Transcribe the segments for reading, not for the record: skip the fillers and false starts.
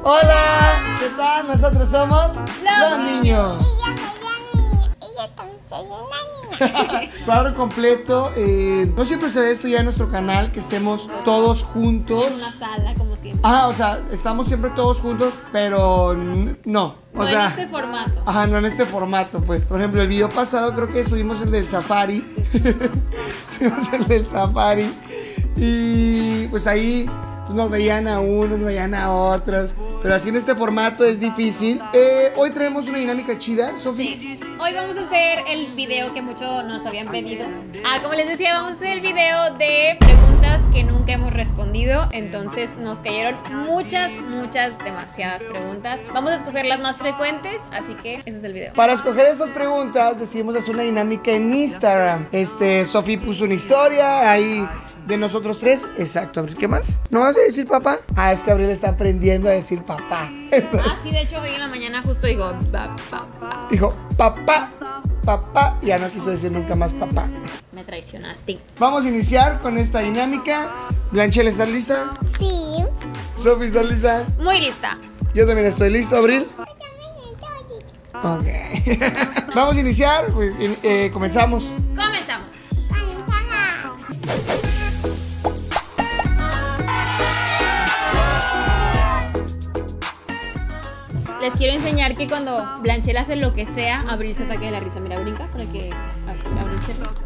Hola, ¿qué tal? Nosotros somos los niños. Y yo también soy una niña. Cuadro completo. No siempre se ve esto ya en nuestro canal, que estemos todos juntos. En una sala, como siempre. O sea, estamos siempre todos juntos, pero no. No en este formato. No en este formato, pues. Por ejemplo, el video pasado creo que subimos el del safari. Subimos el del safari. Y pues ahí pues, nos veían a unos, nos veían a otros. Pero así en este formato es difícil. Hoy traemos una dinámica chida, Sofi. Sí. Hoy vamos a hacer el video que muchos nos habían pedido. Como les decía, vamos a hacer el video de preguntas que nunca hemos respondido. Entonces nos cayeron muchas, demasiadas preguntas. Vamos a escoger las más frecuentes, así que ese es el video. Para escoger estas preguntas decidimos hacer una dinámica en Instagram. Sofi puso una historia ahí de nosotros tres. Exacto, Abril, ¿qué más? ¿No vas a decir papá? Es que Abril está aprendiendo a decir papá. Sí, de hecho hoy en la mañana justo digo papá. Dijo papá, papá, y ya no quiso decir nunca más papá. Me traicionaste. Vamos a iniciar con esta dinámica. Blanchel, ¿estás lista? Sí. Sofi, ¿estás lista? Muy lista. Yo también estoy listo, Abril. Yo también estoy lista. Ok. Vamos a iniciar, pues, comenzamos. Comenzamos. Les quiero enseñar que cuando Blanchel hace lo que sea, Abril se ataque de la risa. Mira, brinca para que Abril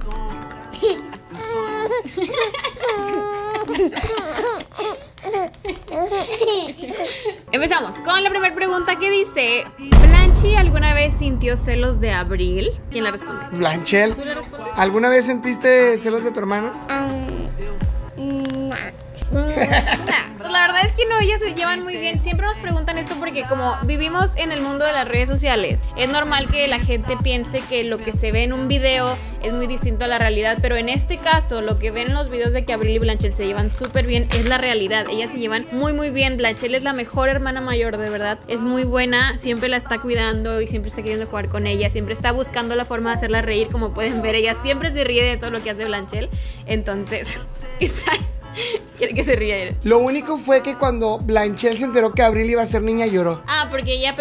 Empezamos con la primera pregunta que dice: ¿Blanchi alguna vez sintió celos de Abril? ¿Quién la responde? Blanchel, ¿Tú la respondes? ¿alguna vez sentiste celos de tu hermano? No. Pues la verdad es que no, ellas se llevan muy bien. Siempre nos preguntan esto porque como vivimos en el mundo de las redes sociales, es normal que la gente piense que lo que se ve en un video es muy distinto a la realidad, pero en este caso lo que ven en los videos de que Abril y Blanchel se llevan súper bien es la realidad. Ellas se llevan muy bien. Blanchel es la mejor hermana mayor, de verdad, es muy buena, siempre la está cuidando y siempre está queriendo jugar con ella, siempre está buscando la forma de hacerla reír. Como pueden ver, ella siempre se ríe de todo lo que hace Blanchel. Entonces, ¿sabes? Quiere que se ría él. Lo único fue que cuando Blanchel se enteró que Abril iba a ser niña, lloró. Porque ella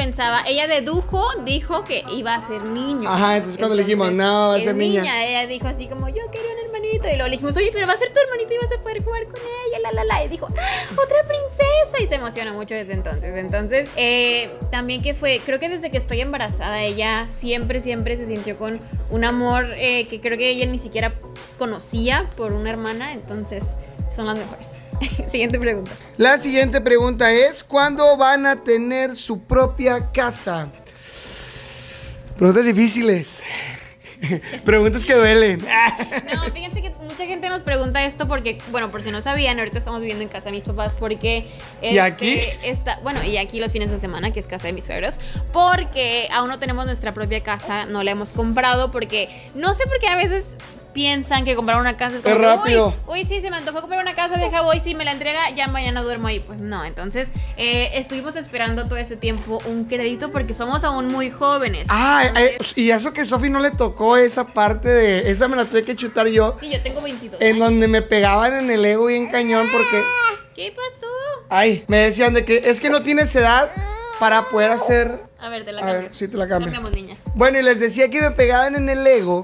dijo que iba a ser niño. Entonces cuando le dijimos, no, va a ser niña. Ella dijo así como, yo quería un hermanito. Y luego le dijimos, oye, pero va a ser tu hermanito y vas a poder jugar con ella, Y dijo, otra princesa. Y se emocionó mucho desde entonces. Entonces, también que fue, creo que desde que estoy embarazada, ella siempre se sintió con un amor que creo que ella ni siquiera conocía por una hermana. Entonces, son las mejores. Siguiente pregunta. La siguiente pregunta es: ¿cuándo van a tener su propia casa? Preguntas difíciles. Preguntas que duelen. No, fíjense que mucha gente nos pregunta esto porque, bueno, por si no sabían, ahorita estamos viviendo en casa de mis papás porque... ¿Y aquí? Y aquí los fines de semana, que es casa de mis suegros, porque aún no tenemos nuestra propia casa, no la hemos comprado porque, no sé por qué a veces piensan que comprar una casa es como es rápido. Uy, sí, se me antojó comprar una casa, deja voy, si me la entrega, ya mañana duermo ahí. Pues no, entonces estuvimos esperando todo este tiempo un crédito porque somos aún muy jóvenes. Y eso que Sofi no le tocó esa parte de... Esa me la tuve que chutar yo. Sí, yo tengo 22 En años. donde me pegaban en el ego bien cañón porque... ¿Qué pasó? Me decían de que es que no tienes edad para poder hacer... A ver, te la A cambio. ver, sí te la cambio. Cambiamos, niñas. Bueno, y les decía que me pegaban en el ego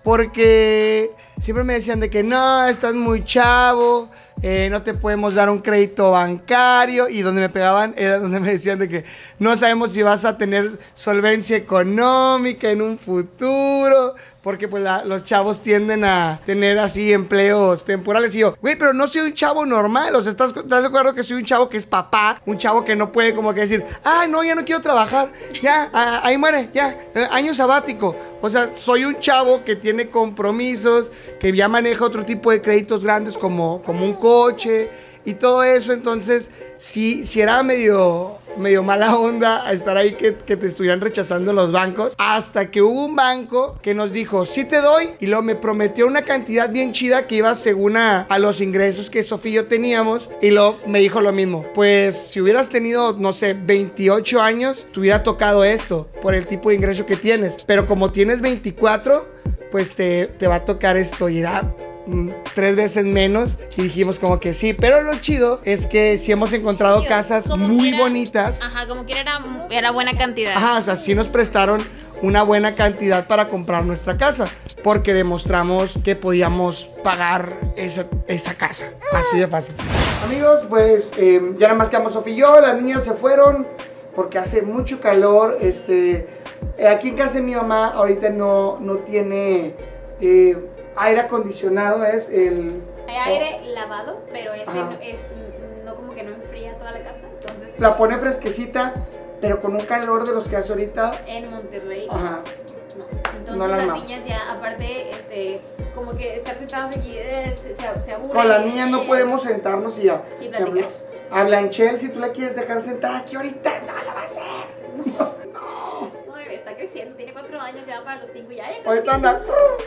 porque siempre me decían de que no, estás muy chavo, no te podemos dar un crédito bancario. Y donde me pegaban era donde me decían de que no sabemos si vas a tener solvencia económica en un futuro, porque pues los chavos tienden a tener así empleos temporales. Y yo, güey, pero no soy un chavo normal. O sea, ¿estás de acuerdo que soy un chavo que es papá? Un chavo que no puede como que decir, no, ya no quiero trabajar, ya, ahí muere, ya, año sabático. O sea, soy un chavo que tiene compromisos, que ya maneja otro tipo de créditos grandes como un coche y todo eso. Entonces, sí era medio mala onda a estar ahí que te estuvieran rechazando en los bancos. Hasta que hubo un banco que nos dijo, sí te doy. Y luego me prometió una cantidad bien chida que iba según a los ingresos que Sofía y yo teníamos. Y luego me dijo lo mismo. Pues si hubieras tenido, no sé, 28 años, te hubiera tocado esto por el tipo de ingreso que tienes. Pero como tienes 24, pues te va a tocar esto. Y era 3 veces menos y dijimos como que sí, pero lo chido es que sí hemos encontrado Digo, casas como muy quiera, bonitas. Ajá, como quiera era buena cantidad. Ajá, o sea, sí nos prestaron una buena cantidad para comprar nuestra casa, porque demostramos que podíamos pagar esa casa, así de fácil. Amigos, pues ya nada más quedamos Sofía y yo, las niñas se fueron porque hace mucho calor. Aquí en casa de mi mamá ahorita no tiene aire acondicionado, es el... Hay aire lavado, pero ese Ajá. no como que no enfría toda la casa, entonces... La pone fresquecita, pero con un calor de los que hace ahorita. En Monterrey. Ajá. No. Entonces No la las amamos. niñas ya, aparte, como que estar sentados aquí se aburre. Con las niñas no podemos sentarnos y Y platicar. a Blanchel, si tú la quieres dejar sentada aquí ahorita, no la va a hacer. No, bebé, está creciendo, tiene 4 años, ya va para los 5 ya. Ahorita anda.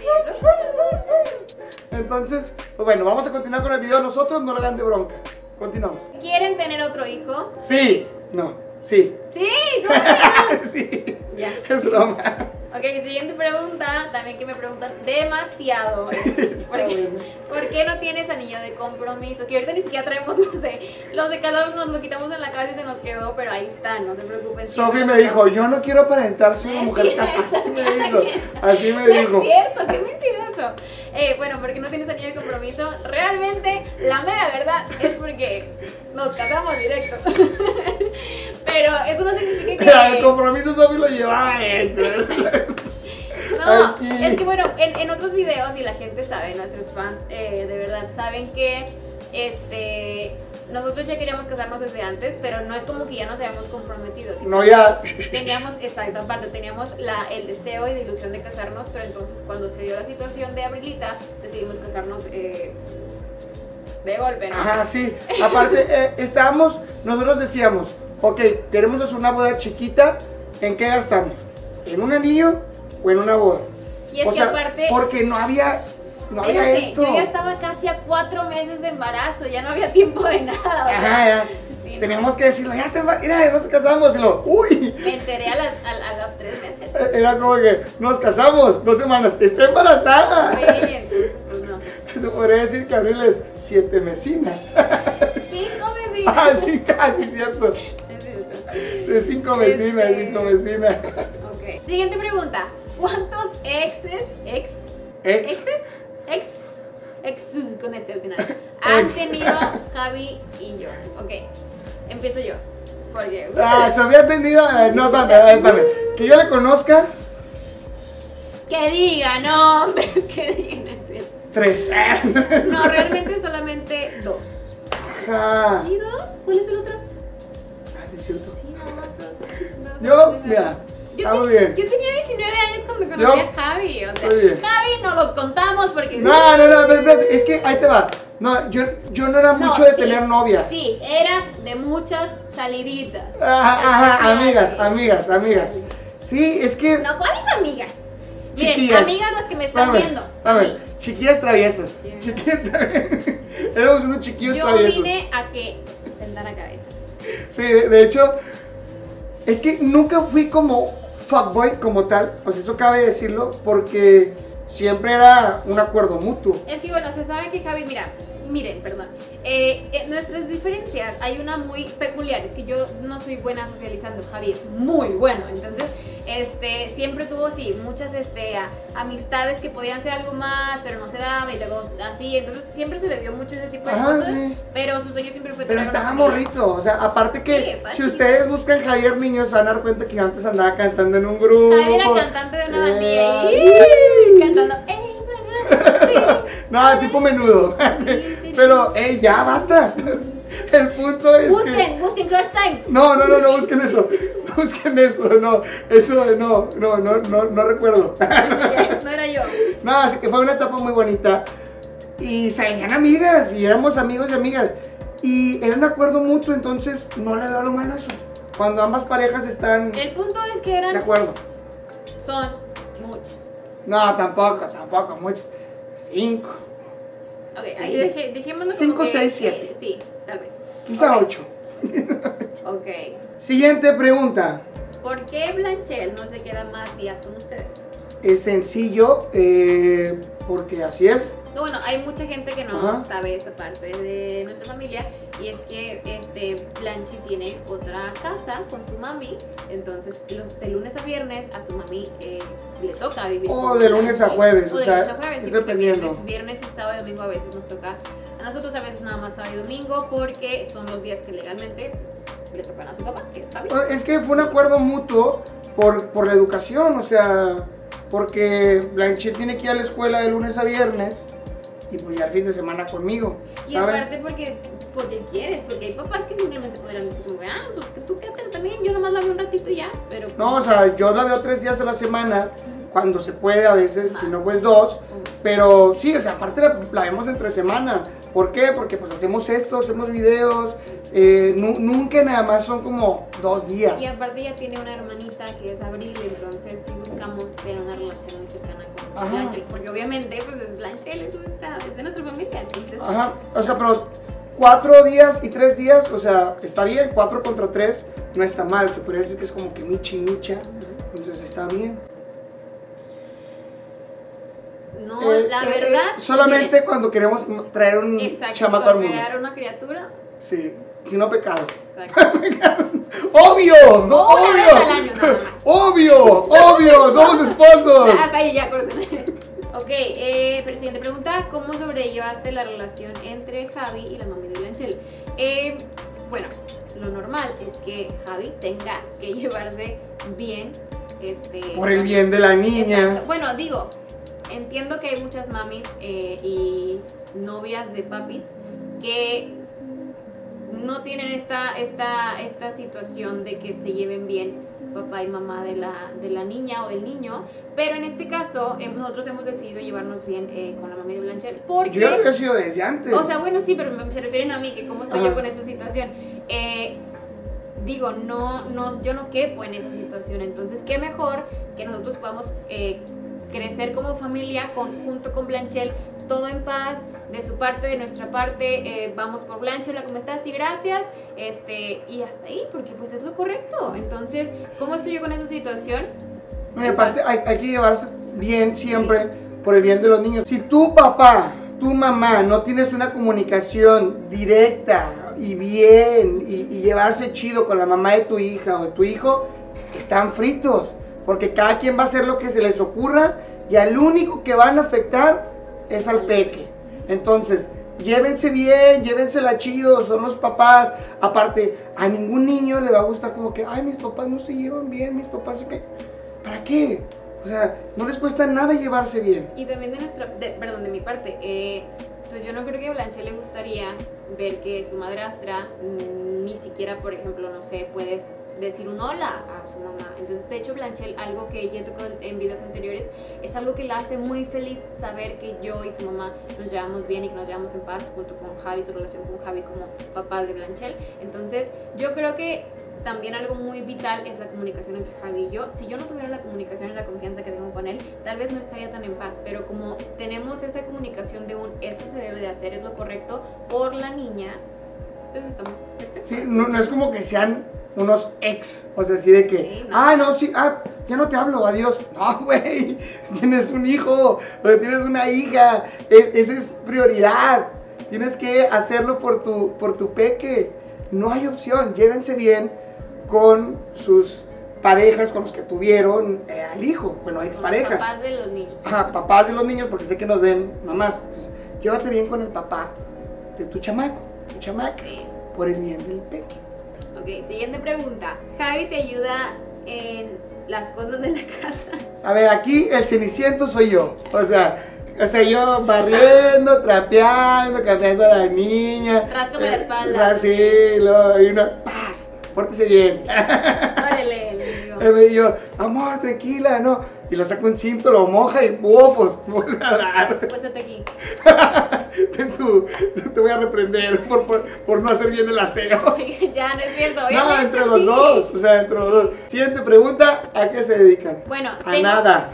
Entonces, pues bueno, vamos a continuar con el video. Nosotros no le hagan de bronca. Continuamos. ¿Quieren tener otro hijo? Sí. No. Sí. Sí, ¿cómo que no? Sí. Ya. Es broma. Ok, siguiente pregunta, también que me preguntan demasiado. ¿Por qué no tienes anillo de compromiso? Que ahorita ni siquiera traemos los de cada uno nos lo quitamos en la casa y se nos quedó, pero ahí está, no se preocupen. Sofi me dijo, yo no quiero aparentarse una mujer casada. Así me dijo. Así me dijo. Es cierto, qué mentiroso. Bueno, ¿por qué no tienes anillo de compromiso? Realmente, la mera verdad es porque nos casamos directo. Pero eso no significa que... El compromiso Sofi lo llevaba él. No, Aquí. es que bueno, en otros videos, y la gente sabe, nuestros fans de verdad saben que nosotros ya queríamos casarnos desde antes, pero no es como que ya nos habíamos comprometido. No, ya. Teníamos, exacto, aparte, teníamos el deseo y la ilusión de casarnos, pero entonces cuando se dio la situación de Abrilita, decidimos casarnos de golpe, ¿no? Ajá, sí. Aparte, nosotros decíamos, ok, queremos hacer una boda chiquita, ¿en qué gastamos? ¿En un anillo o en una boda? Y es O que sea, aparte... porque no había Fíjate, esto. yo ya estaba casi a 4 meses de embarazo, ya no había tiempo de nada. o sea, Ajá, ya. sí, no. Teníamos que decirlo, ya está, mira, nos casamos. Y luego, uy. Me enteré a los 3 meses. Era como que nos casamos 2 semanas, está embarazada. Sí, entonces, pues no. Se podría decir que Abril es 7 mesinas. 5 bebés. Ah, sí, casi cierto. Es cierto. De 5 vecinas, 5 vecinas. Ok. Siguiente pregunta. ¿Cuántos exes con ese al final han tenido Javi y yo? Ok, empiezo yo. Porque... Se había tenido. No, espérame. Que yo le conozca. Que diga, no, hombre, que digan, es cierto. 3. No, realmente solamente 2. Ajá. ¿Y 2? ¿Cuál es el otro? Sí, es cierto. Sí, no, 2. Yo, mira, estamos bien. Yo tenía 19 años cuando conocí a Javi. O sea, muy bien. Javi no los contamos porque... No, espérate, es que ahí te va. No, yo no era mucho de sí, tener novia. Sí, eras de muchas saliditas. Ajá, amigas. Sí, es que. No, ¿cuáles amigas? Miren, Chiquillas. amigas las que me están viendo. A ver, Sí. chiquillas traviesas. Sí. Chiquillas traviesas. Éramos unos chiquillos Yo traviesos. vine a que sentara cabeza. Sí, de hecho, es que nunca fui como fuckboy como tal. Pues eso cabe decirlo, porque siempre era un acuerdo mutuo. Es que bueno, se sabe que Javi, miren, perdón. Nuestras diferencias, hay una muy peculiar, es que yo no soy buena socializando, Javi es muy bueno, entonces siempre tuvo sí, muchas amistades que podían ser algo más, pero no se daba y luego así, entonces siempre se le dio mucho ese tipo de Ajá, cosas, sí. pero su sueño siempre fue Pero tener una estaba familia. morrito, o sea, aparte que Sí, está si chido. ustedes buscan Javier Niños se van a dar cuenta que yo antes andaba cantando en un grupo. Javi era cantante de una bandilla y cantando No, tipo menudo. Pero, ya basta. El punto es que... Busquen Crush Time. No, busquen eso. Busquen eso, no. Eso no recuerdo. No era yo. No, así que fue una etapa muy bonita. Y salían amigas, y éramos amigos y amigas. Y era un acuerdo mutuo, entonces no le veo lo malo a eso. Cuando ambas parejas están El punto es que de eran, acuerdo. son muchos. No, tampoco, muchos. 5. Ok, Seis. así dejémoslo como 5, que, 6, 7. Sí, tal vez. Quizá Ok. 8. Ok. Siguiente pregunta. ¿Por qué Blanchel no se queda más días con ustedes? Es sencillo, porque así es. Bueno, hay mucha gente que no Ajá. sabe esa parte de nuestra familia y es que Blanchi tiene otra casa con su mami, entonces de lunes a viernes a su mami le toca vivir O con de lunes a Blanchi. jueves, O o de sea, lunes a jueves, es sí, porque dependiendo. viernes y sábado y domingo a veces nos toca a nosotros, a veces nada más sábado y domingo porque son los días que legalmente pues, le tocan a su papá, que es Javi. Es que fue un acuerdo mutuo por la educación, o sea, porque Blanche tiene que ir a la escuela de lunes a viernes y pues ya el fin de semana conmigo, Y ¿saben? aparte porque quieres, porque hay papás que simplemente podrían decir como, pues tú quédate también, yo nomás la veo un ratito y ya, pero... No, o sea, yo la veo 3 días a la semana, cuando se puede a veces, si no pues 2, pero sí, o sea, aparte la vemos entre semana. ¿Por qué? Porque pues hacemos esto, hacemos videos, nunca nada más son como 2 días. Y aparte ella tiene una hermanita que es Abril, entonces sí buscamos tener una relación muy cercana con Ajá. Blanche, porque obviamente pues es Blanche, es de nuestra familia, entonces... Ajá, o sea, pero 4 días y 3 días, o sea, está bien, 4 contra 3 no está mal, se podría decir que es como que michi micha, entonces está bien. No, la verdad... Solamente miren, cuando queremos traer un exacto, chamaco para al mundo. crear una criatura, Sí, si no pecado. exacto. ¡Obvio! ¡No, Una vez al año, nada más. ¡Obvio! ¡Somos esposos! Hasta ahí ya, córtale. Ok, siguiente pregunta, ¿cómo sobrellevaste la relación entre Javi y la mami de Blanchel? Bueno, lo normal es que Javi tenga que llevarse bien, Por el bien de la niña. Exacto. Bueno, digo, entiendo que hay muchas mamis y novias de papis que no tienen esta situación de que se lleven bien papá y mamá de la niña o del niño, pero en este caso nosotros hemos decidido llevarnos bien con la mami de Blanchel porque... Yo ya había sido desde antes. O sea, bueno, sí, pero se refieren a mí, que cómo estoy Ajá. yo con esta situación. Digo, yo no quepo en esa situación, entonces qué mejor que nosotros podamos crecer como familia junto con Blanchel, todo en paz, de su parte, de nuestra parte, vamos por Blanchel, hola, ¿cómo estás? Sí, gracias, y hasta ahí, porque pues es lo correcto. Entonces, ¿cómo estoy yo con esa situación? No, y aparte hay que llevarse bien siempre por el bien de los niños. Si tu papá, tu mamá no tienes una comunicación directa y bien y llevarse chido con la mamá de tu hija o de tu hijo, están fritos. Porque cada quien va a hacer lo que se les ocurra y al único que van a afectar es al peque. Entonces, llévense bien, llévensela chido, son los papás. Aparte, a ningún niño le va a gustar como que, ay, mis papás no se llevan bien, mis papás se caen. ¿Para qué? O sea, no les cuesta nada llevarse bien. Y también de mi parte, pues yo no creo que a Blanche le gustaría ver que su madrastra ni siquiera, por ejemplo, no sé, puedes decir un hola a su mamá. Entonces, de hecho, Blanchel, algo que ya tocó en videos anteriores, es algo que la hace muy feliz saber que yo y su mamá nos llevamos bien y que nos llevamos en paz junto con Javi, su relación con Javi como papá de Blanchel. Entonces, yo creo que también algo muy vital es la comunicación entre Javi y yo. Si yo no tuviera la comunicación y la confianza que tengo con él, tal vez no estaría tan en paz, pero como tenemos esa comunicación de eso se debe de hacer, es lo correcto por la niña, pues estamos perfectos. Sí, no es como que sean unos ex, o sea, así de que, Sí, no. no, sí, ya no te hablo, adiós. No, güey, tienes un hijo, o tienes una hija, esa es prioridad. Tienes que hacerlo por tu peque. No hay opción, llévense bien con sus parejas, con los que tuvieron al hijo, bueno, exparejas. Papás de los niños. Ajá, papás de los niños, porque sé que nos ven mamás. Pues, llévate bien con el papá de tu chamaco, tu chamaca, Sí. por el bien del peque. Ok, siguiente pregunta. ¿Javi te ayuda en las cosas de la casa? A ver, aquí el ceniciento soy yo. O sea, yo barriendo, trapeando, cambiando a la niña. Ráscame la espalda. Sí, y una paz. Pórtese bien. Órale, le digo. Y me digo, amor, tranquila, ¿no? Y lo saco un cinto, lo moja y ¡bufos! Vuelve a dar. Puéstate aquí. Te voy a reprender por no hacer bien el aseo. Ya, no es cierto. No, obviamente entre los sí. dos, o sea, entre los dos. Siguiente pregunta, ¿a qué se dedican? Bueno, A nada.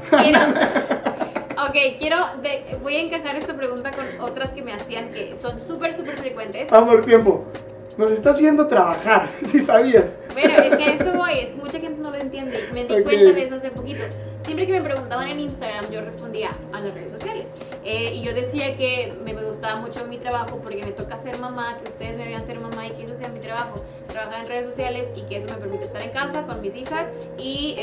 Voy a encajar esta pregunta con otras que me hacían que son súper frecuentes. Amor, tiempo. Nos estás viendo trabajar, si sabías. Bueno, es que a eso voy, es que mucha gente no lo entiende y me di Ok. cuenta de eso hace poquito. Siempre que me preguntaban en Instagram, yo respondía a las redes sociales. Y yo decía que me gustaba mucho mi trabajo porque me toca ser mamá, que ustedes me vean ser mamá y que eso sea mi trabajo, trabajar en redes sociales y que eso me permite estar en casa con mis hijas y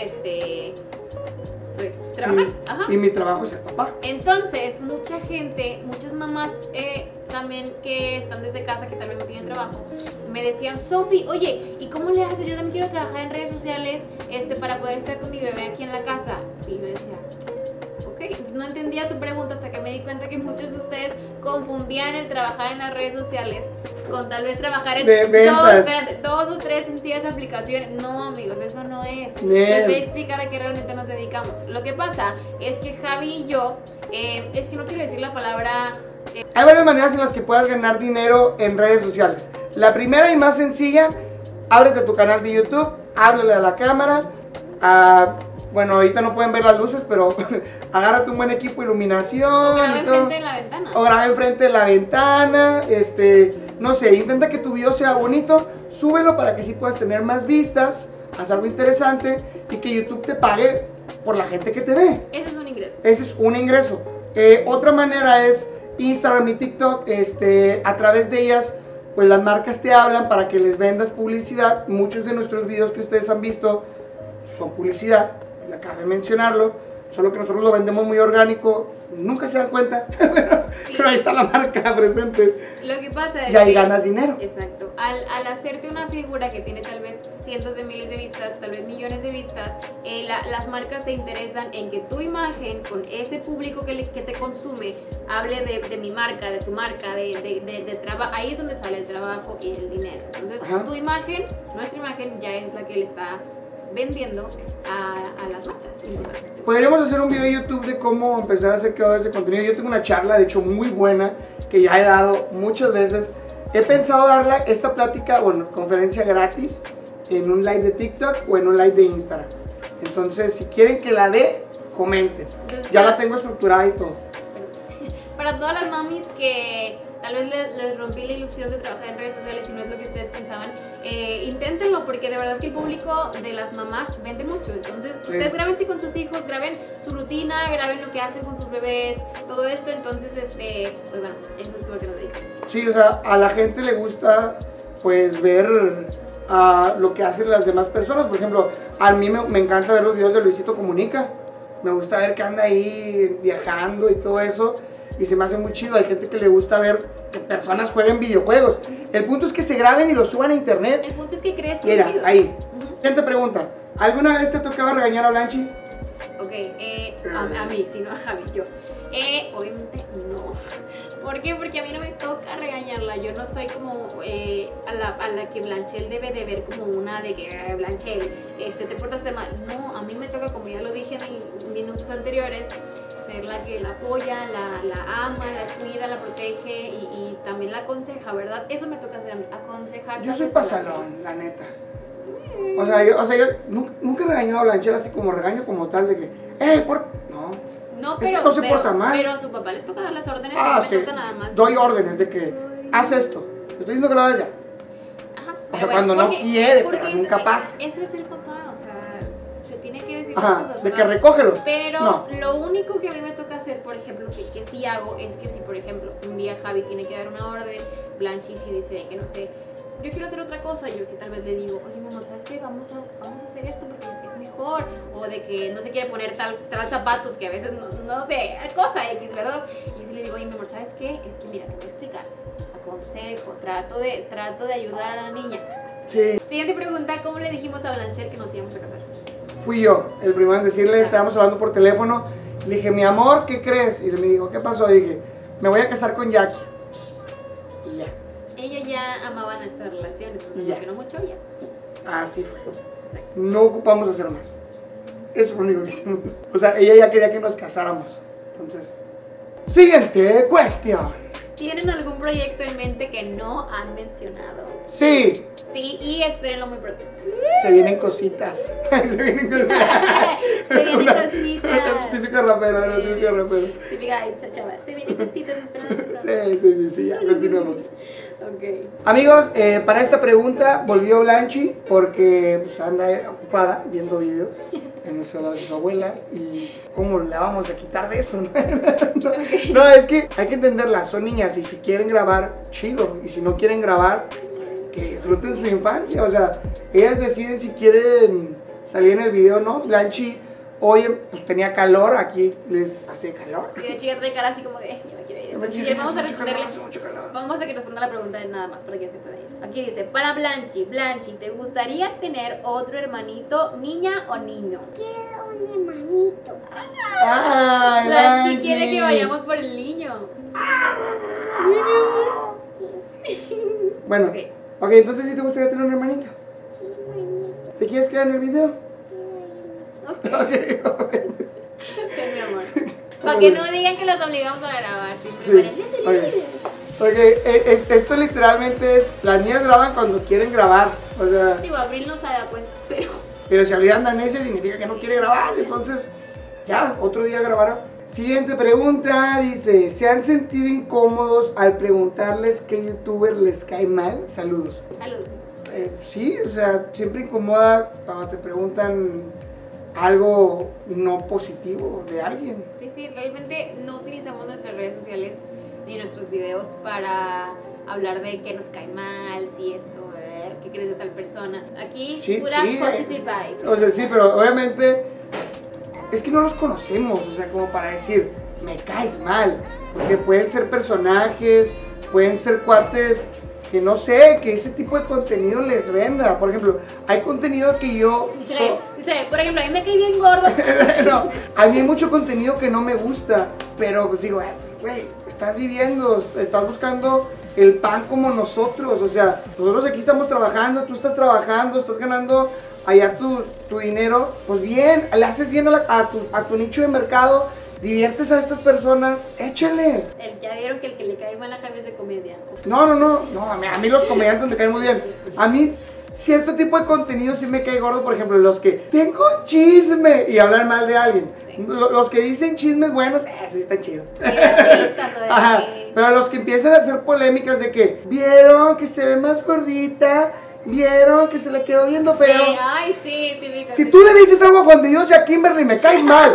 pues trabajar. Sí. Ajá. Y mi trabajo es ser papá. Entonces, mucha gente, muchas mamás también que están desde casa, que tal vez no tienen trabajo, me decían, Sofi, oye, ¿y cómo le haces? Yo también quiero trabajar en redes sociales para poder estar con mi bebé aquí en la casa. Y yo decía, ok, entonces no entendía su pregunta hasta que me di cuenta que muchos de ustedes confundían el trabajar en las redes sociales con tal vez trabajar en dos o tres sencillas aplicaciones. No, amigos, eso no es. Les voy a explicar a qué realmente nos dedicamos. Lo que pasa es que Javi y yo, es que no quiero decir la palabra... Hay varias maneras en las que puedas ganar dinero en redes sociales. La primera y más sencilla, ábrete tu canal de YouTube, háblale a la cámara, bueno, ahorita no pueden ver las luces, pero agárrate un buen equipo de iluminación. O graba enfrente de la ventana. O graba enfrente de la ventana, no sé, intenta que tu video sea bonito, súbelo para que sí puedas tener más vistas, haz algo interesante y que YouTube te pague por la gente que te ve. Ese es un ingreso. Ese es un ingreso. Otra manera es Instagram y TikTok, a través de ellas, pues las marcas te hablan para que les vendas publicidad. Muchos de nuestros videos que ustedes han visto son publicidad, le acabo de mencionarlo, solo que nosotros lo vendemos muy orgánico, nunca se dan cuenta, pero ahí está la marca presente. Lo que pasa es y ahí que ganas dinero. Exacto. Al hacerte una figura que tiene tal vez cientos de miles de vistas, tal vez millones de vistas, las marcas se interesan en que tu imagen con ese público que te consume hable de mi marca, de su marca, de trabajo. Ahí es donde sale el trabajo y el dinero. Entonces, tu imagen, nuestra imagen ya es la que le está vendiendo a las marcas. Podríamos hacer un video de YouTube de cómo empezar a hacer creadores de contenido. Yo tengo una charla, de hecho, muy buena, que ya he dado muchas veces. He pensado darla, esta plática, bueno, conferencia gratis, en un live de TikTok o en un live de Instagram. Entonces, si quieren que la dé, comenten. Entonces, ya la tengo estructurada y todo. Para todas las mamis que tal vez les rompí la ilusión de trabajar en redes sociales y no es lo que ustedes pensaban, inténtenlo porque de verdad que el público de las mamás vende mucho. Entonces, ustedes grábense con sus hijos, graben su rutina, graben lo que hacen con sus bebés, todo esto. Entonces, pues bueno, eso es lo que nos dedicamos. Sí, o sea, a la gente le gusta, pues, ver lo que hacen las demás personas. Por ejemplo, a mí me encanta ver los videos de Luisito Comunica. Me gusta ver que anda ahí viajando y todo eso. Y se me hace muy chido. Hay gente que le gusta ver que personas jueguen videojuegos. El punto es que se graben y lo suban a internet. El punto es que crees que... Mira, ahí. Siguiente pregunta. ¿Alguna vez te tocaba regañar a Blanchi? Ok, a mí, si no a Javi, yo. Obviamente no. ¿Por qué? Porque a mí no me toca regañarla. Yo no soy como a la que Blanchel debe de ver como una de que Blanchel, te portaste mal. No, a mí me toca, como ya lo dije en minutos anteriores, ser la que la apoya, la ama, la cuida, la protege y también la aconseja, ¿verdad? Eso me toca hacer a mí, aconsejar. Yo soy pasalón, la neta. O sea, yo nunca he regañado a Blanchel así como regaño como tal de que, no. No, pero, es que no se porta mal. Pero a su papá le toca dar las órdenes, sí. me toca nada más. Doy órdenes de que, haz esto. Estoy diciendo que lo hagas ya. Ajá. O sea, cuando no quiere, pero nunca pasa. Eso es el papá, o sea, se tiene que decir las cosas, de que recógelo. Pero no. Lo único que a mí me toca hacer, por ejemplo, que sí hago, es que si, por ejemplo, un día Javi tiene que dar una orden, Blanchi sí dice de que no sé, yo quiero hacer otra cosa, yo sí tal vez le digo, oye, mamá, ¿sabes qué? Vamos a hacer esto porque es mejor. O de que no se quiere poner tal zapatos que a veces no sé, cosa X, ¿verdad? Y sí le digo, oye, mi amor, ¿sabes qué? Es que mira, te voy a explicar. Aconsejo, trato de ayudar a la niña. Sí. Siguiente pregunta, ¿cómo le dijimos a Blanchel que nos íbamos a casar? Fui yo, el primero en decirle, estábamos hablando por teléfono, le dije, mi amor, ¿qué crees? Y me dijo, ¿qué pasó? Y dije, me voy a casar con Jackie. Y ya. Ella ya amaba nuestra relación, entonces emocionó mucho ya. Así fue. Exacto. No ocupamos hacer más. Eso fue lo único que hicimos. O sea, ella ya quería que nos casáramos. Entonces, siguiente cuestión. ¿Tienen algún proyecto en mente que no han mencionado? Sí. Sí, y espérenlo muy pronto. Se vienen cositas. Se vienen cositas. Se vienen cositas. Típico rapero, típica chava. Se vienen cositas, esperando. Sí, ya, continuemos. Ok. Amigos, para esta pregunta volvió Blanchi porque pues, anda ocupada viendo videos en el celular de su abuela y ¿cómo la vamos a quitar de eso? No, es que hay que entenderla, son niñas y si quieren grabar, chido, y si no quieren grabar, que disfruten su infancia, o sea, ellas deciden si quieren salir en el video o no. Blanchi hoy pues tenía calor, aquí les hace calor. Y de hecho ya trae cara así como de, ya me quiero ir. Entonces, si vamos a responderle, vamos a que responda la pregunta de nada más para que ya se pueda ir. Aquí dice, para Blanchi, ¿te gustaría tener otro hermanito, niña o niño? Quiero un hermanito. Ay, Blanchi quiere que vayamos por el niño. Bueno, Ok. ok, entonces sí te gustaría tener un hermanito. Sí, hermanito. ¿Te quieres quedar en el video? Ok, Ok, mi amor. Para que no digan que los obligamos a grabar. sí, ok, esto literalmente es, las niñas graban cuando quieren grabar, o sea, Digo, Abril no se da cuenta, pero si Abril anda necia significa que no quiere grabar, entonces ya, otro día grabará. Siguiente pregunta, dice, ¿se han sentido incómodos al preguntarles qué youtuber les cae mal? Saludos. Salud. Sí, o sea, siempre incomoda cuando te preguntan algo no positivo de alguien. Es decir, realmente no utilizamos nuestras redes sociales ni nuestros videos para hablar de qué nos cae mal, si esto, qué crees de tal persona. Aquí, Sí, pura sí, positive vibes. O sea, sí, pero obviamente es que no los conocemos, o sea, como para decir, me caes mal, porque pueden ser personajes, pueden ser cuates que no sé, que ese tipo de contenido les venda. Por ejemplo, hay contenido que yo... Por ejemplo, a mí me cae bien gordo. No, a mí hay mucho contenido que no me gusta, pero pues digo, güey, estás viviendo, estás buscando el pan como nosotros, o sea, nosotros aquí estamos trabajando, tú estás trabajando, estás ganando allá tu dinero, pues bien, le haces bien a tu nicho de mercado, diviertes a estas personas, échale. Ya vieron que el que le cae mal a Javi es de comedia. No, a mí los comediantes me caen muy bien. A mí cierto tipo de contenido sí me cae gordo, por ejemplo, los que tengo chisme y hablan mal de alguien. Sí. Los que dicen chismes buenos, sí están chidos. Sí, artistas, o de Ajá, que- pero los que empiezan a hacer polémicas de que vieron que se ve más gordita, vieron que se le quedó viendo feo. Sí, ay, sí, típico. Si tú le dices algo a Juan de Dios y a Kimberly me caes mal.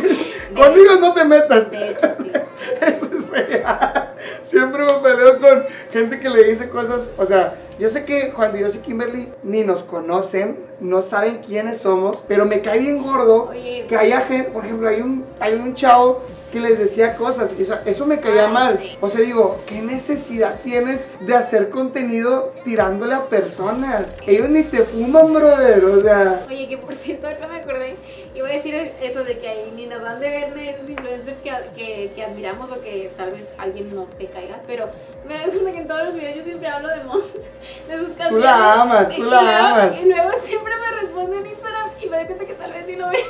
Conmigo no te metas. De hecho, sí. Eso es real. Siempre me peleo con gente que le dice cosas. O sea, yo sé que Juan de Dios y Kimberly ni nos conocen, no saben quiénes somos, pero me cae bien gordo Oye, que haya gente. Por ejemplo, hay un chavo que les decía cosas y eso me caía Ay, mal. sí. O sea, digo, ¿qué necesidad tienes de hacer contenido tirándole a personas? Ellos ni te fuman, brother. O sea, Oye, que por cierto, ahorita me acordé, iba a decir eso de que ahí ni nos dan de ver de esos influencers que admiramos o que tal vez alguien no te caiga, pero me da cuenta que en todos los videos yo siempre hablo de Mon, de sus canciones. Tú la amas, tú la amas. Y luego siempre me responde en Instagram y me doy cuenta que tal vez sí lo ve.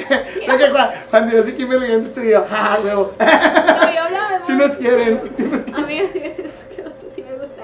lo que Juan de Dios y Kimberly viendo este video, ¡ja, huevo! No, yo hablaba de Mon. Si nos quieren. A mí sí me gusta.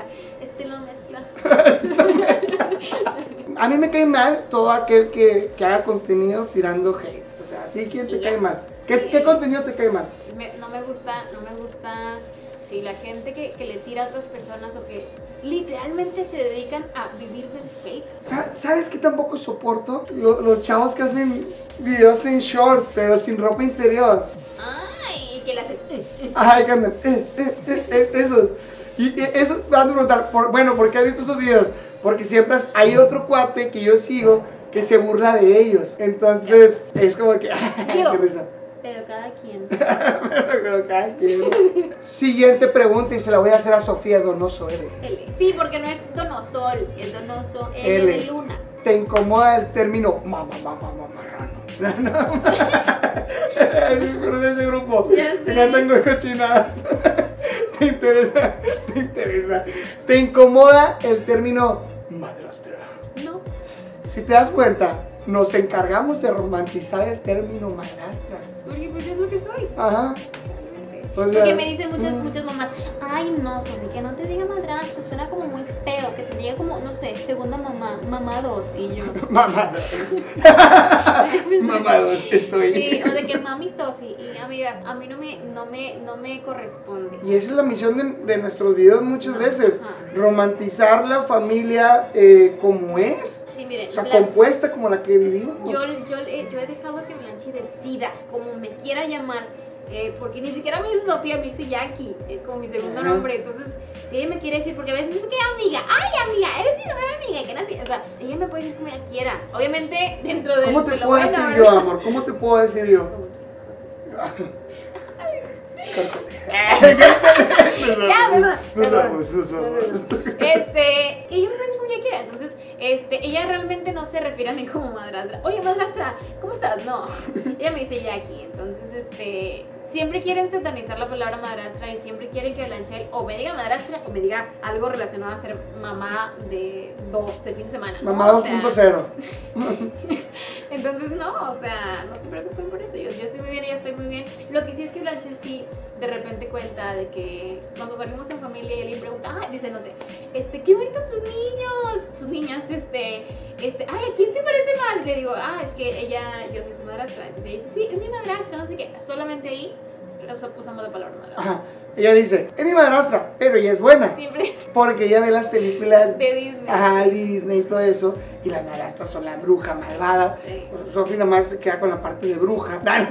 Lo mezcla. A mí me cae mal todo aquel que haga contenido tirando hate. O sea, ¿a ti quién te Y cae ya. mal? ¿Qué contenido te cae mal? No me gusta, sí, la gente que le tira a otras personas o que literalmente se dedican a vivir del hate. ¿Sabes qué tampoco soporto? Los chavos que hacen videos en short, pero sin ropa interior. Ay, que le hacen. Ay, que andan, esos. Y eso me van a preguntar, ¿por qué has visto esos videos? Porque siempre hay otro cuate que yo sigo que se burla de ellos. Entonces, es como que, Digo, qué risa. Pero cada quien. Pero cada quien. Siguiente pregunta y se la voy a hacer a Sofía Donoso L. Sí, porque no es Donosol, es Donoso L L. de Luna. ¿Te incomoda el término mamarrano? Pero de ese grupo Ya sé. que andan con cochinadas. ¿Te interesa? ¿Te incomoda el término madrastra? No. Si te das cuenta, nos encargamos de romantizar el término madrastra. Porque pues es lo que soy. Ajá. O sea, Porque me dicen muchas mamás, ay no, Sofi, que no te diga madrastro, suena como muy feo, que te diga como, no sé, segunda mamá 2 y yo. Mamá 2. Mamá 2, estoy. Sí, o de que mami Sofi, y amigas, a mí no me corresponde. Y esa es la misión de nuestros videos muchas veces. Ajá. romantizar la familia como es. Sí, miren, O sea, compuesta como la que vivimos. yo he dejado que Blanchi decida como me quiera llamar. Porque ni siquiera me dice Sofía, me dice Jackie, como mi segundo nombre. Entonces, si ella me quiere decir, porque a veces me dice que amiga, ay amiga, eres mi mejor amiga, que no sé. O sea, ella me puede decir como ella quiera. Obviamente, dentro de. ¿Cómo te de lo puedo bueno, decir ¿verdad? yo, amor? ¿Cómo te puedo decir yo? Ya, ¿verdad? Nos vamos. Ella me parece como ella quiera. Entonces, ella realmente no se refiere a mí como madrastra. Oye, madrastra, ¿cómo estás? No. Ella me dice Jackie. Entonces, siempre quieren satanizar la palabra madrastra y siempre quieren que Blanchel o me diga madrastra o me diga algo relacionado a ser mamá de fin de semana, ¿no? Mamá O sea, 2.0. entonces no, o sea, no se preocupen por eso, yo estoy muy bien, ella estoy muy bien. Lo que sí es que Blanchel sí de repente cuenta de que cuando salimos en familia y alguien pregunta, dice, no sé, qué bonitos sus niños, sus niñas, ay, ¿a quién se parece más? Y le digo, es que yo soy su madrastra. Entonces ella dice, sí, es mi madrastra, no sé qué. Solamente ahí usamos la palabra madrastra. Ajá. Ella dice, es mi madrastra, pero ella es buena. Siempre. Porque ella ve las películas De Disney. Ajá, Disney y todo eso. Y las madrastras son la bruja malvada. Sí. Sofía nomás se queda con la parte de bruja. Andas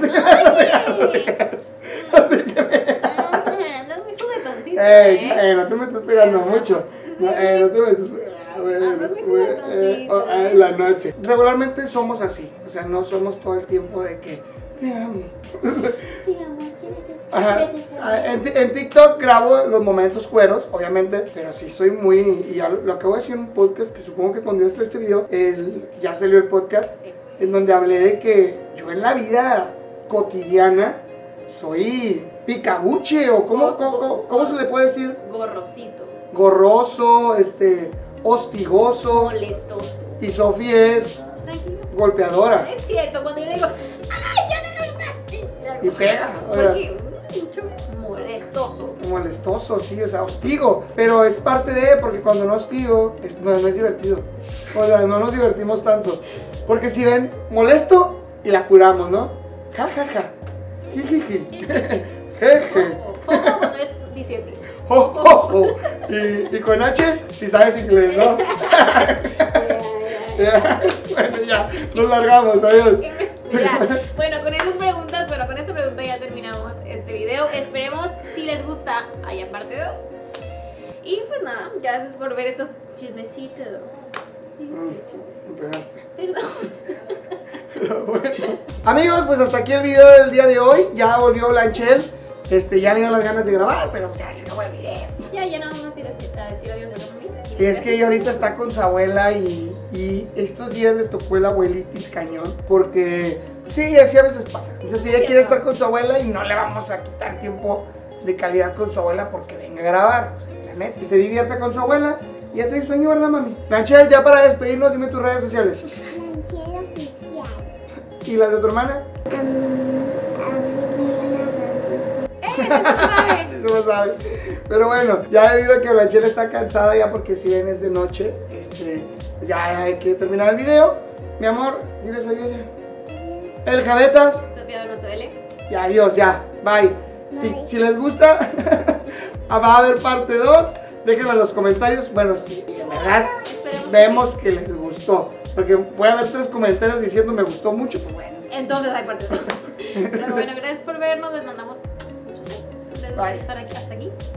muy juguetoncito, No te me estás pegando mucho. No te me estás en la noche. Regularmente somos así. O sea, no somos todo el tiempo de que te amo. Sí, amor, ¿quieres esto? Ajá. ¿Quieres esto? En TikTok grabo los momentos cueros, obviamente, pero sí soy muy. Y ya lo acabo de decir en un podcast que supongo que cuando yo este video, ya salió el podcast, en donde hablé de que yo en la vida cotidiana soy picabuche, o ¿cómo se le puede decir? Gorrosito. Gorroso, hostigoso. Moletoso. Y Sofía es Tranquilo. golpeadora. No es cierto, cuando yo le digo, ¡ay, ya no lo Y pega. O sea, porque mucho molestoso. molestoso, sí, o sea, hostigo. Pero es parte de, porque cuando no hostigo, no es divertido. O sea, no nos divertimos tanto. Porque si ven, molesto y la curamos, ¿no? Ja, ja, ja. Jijiji. Jeje. Cuando es diciembre. Jo, jo, jo. Y con H, si sabes inglés, ¿no? Bueno, ya, nos largamos, adiós. Ya. Bueno, con esta pregunta ya terminamos este video. Esperemos si les gusta, haya parte 2. Y pues nada, gracias por ver estos chismecitos. Me pegaste. Perdón. Pero bueno. Amigos, pues hasta aquí el video del día de hoy. Ya volvió Blanchel. Ya le dio las ganas de grabar, pero ya se acabó el video. Ya no vamos a ir a decir adiós a la familia. Y es que ella ahorita está con su abuela y estos días le tocó el abuelitis cañón. Porque sí, así a veces pasa. Entonces ella quiere estar con su abuela y no le vamos a quitar tiempo de calidad con su abuela porque venga a grabar. La neta, y se divierta con su abuela. Y ya trae sueño, ¿verdad, mami? Blanchel, ya para despedirnos, dime tus redes sociales. Blanchel oficial. ¿Y las de tu hermana? Sí, se lo sabe. Pero bueno, ya debido a que Blanchel está cansada ya porque si ven es de noche, ya hay que terminar el video. Mi amor, diles adiós ya. El Jabetas. Sofía Donoso L. Y adiós, ya. Bye. Si les gusta, va a haber parte 2. Déjenme en los comentarios. Bueno, si de verdad vemos que les gustó. Porque voy a ver 3 comentarios diciendo me gustó mucho. Pues bueno. Entonces hay parte 2. Pero bueno, gracias por vernos. Les mandamos muchos besos. Gracias por estar aquí hasta aquí.